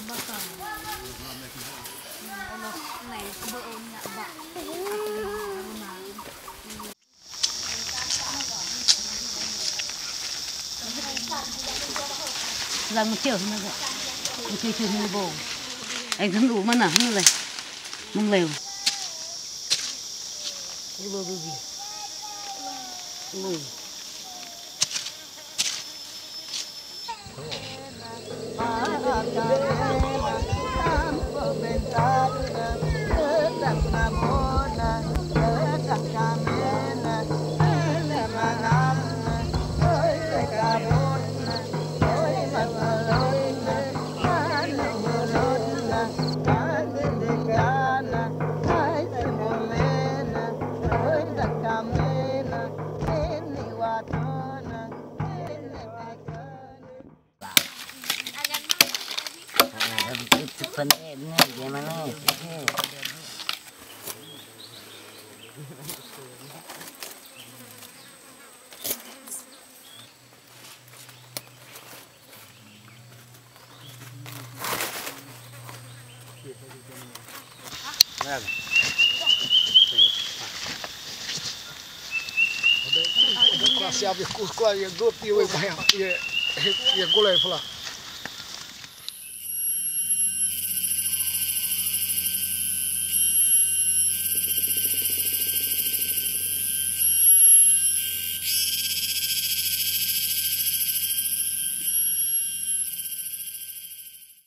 Làm một chiều thôi vậy. Một chiều như bồ. Anh thấm đủ mà nào như này. Mông lều. Gimana? Siap ya kus kuah ya gue piwe banyak ya gue level lah.